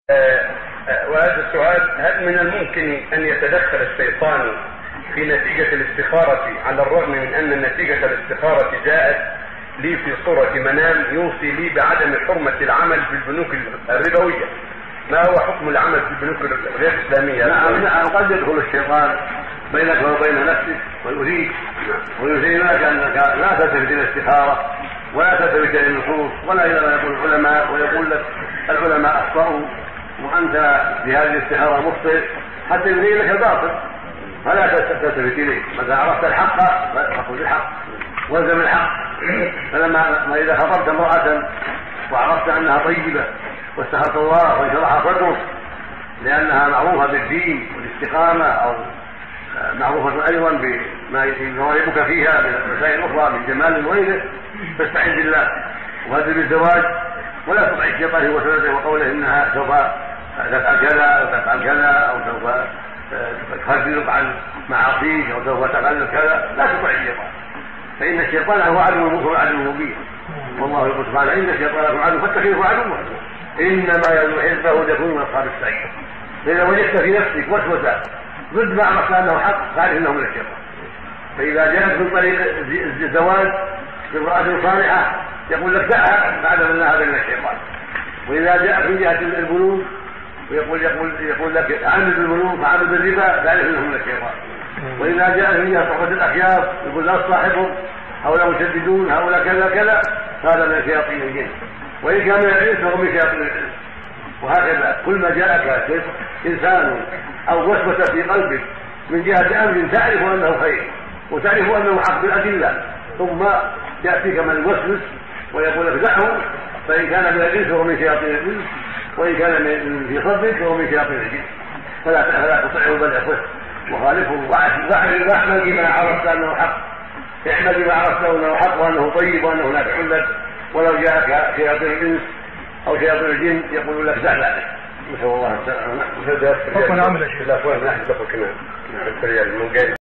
وهذا السؤال: هل من الممكن أن يتدخل الشيطان في نتيجة الاستخارة على الرغم من أن نتيجة الاستخارة جاءت لي في صورة منام يوصي لي بعدم حرمة العمل في البنوك الربوية؟ ما هو حكم العمل في البنوك غير الإسلامية؟ نعم، قد يدخل الشيطان بينك وبين نفسك ويزينك أنك لا تلتفت إلى الاستخارة ولا تلتفت إلى النصوص ولا إلى ما يقول العلماء، ويقول لك العلماء أخطأوا وأنت بهذه الاستخارة مخطئ، حتى يبين لك الباطل فلا تلتفت إليه. متى عرفت الحق فقل الحق والزم الحق. فلما إذا خطبت امرأة وعرفت أنها طيبة واستخرت الله وانشرح صدرك لأنها معروفة بالدين والاستقامة أو معروفة أيضا بما يغالبك فيها من المسائل الأخرى من جمال وغيره، فاستعن بالله وهذا بالزواج، ولا تطع الشيطان هو سنته وقوله إنها سوف تفعل كذا أو تفعل كذا أو سوف تخرجك عن معاصيك أو سوف تفعل كذا. لا تطع الشيطان، فإن الشيطان هو عدو مبين، والله يقول سبحانه: إن الشيطان لكم عدو فاتخذوه عدوا إنما يدعو حزبه ليكونوا من أصحاب السعير. فإذا وجدت في نفسك وسوسة ضد ما عرفت أنه حق فاعرف أنه من الشيطان. فإذا جاءت من طريق الزواج بامرأة صالحة يقول لك دعها بعد أن هذا من الشيطان. وإذا جاءت من جهة البنوك يقول لك عامل بالبنوك فعامل بالربا فاعرف أنه من الشيطان. وإذا جاءت من جهة صحبة الأخيار يقول لا تصاحبهم هؤلاء مشددون هؤلاء كذا كذا، هذا من شياطين الجن. وإن كان من الإنس فهو من شياطين الإنس. وهكذا كل ما جاءك إنسان أو وسوسة في قلبك من جهة أمر تعرف أنه خير وتعرف أنه حق بالأدلة، ثم يأتيك من الوسوس ويقول لك دعه، فإن كان من الإنس فهو من شياطين الإنس، وإن كان في صدرك فهو من شياطين الجن. فلا تطعه بل اخوه وخالفه واعمل بما عرفت أنه حق. اعمل بما عرفت أنه حق وأنه طيب وأنه نافع لك، ولو جاءك شياطين الإنس أو شياطين الجن يقول لك دع ذلك. نسأل الله السلامة.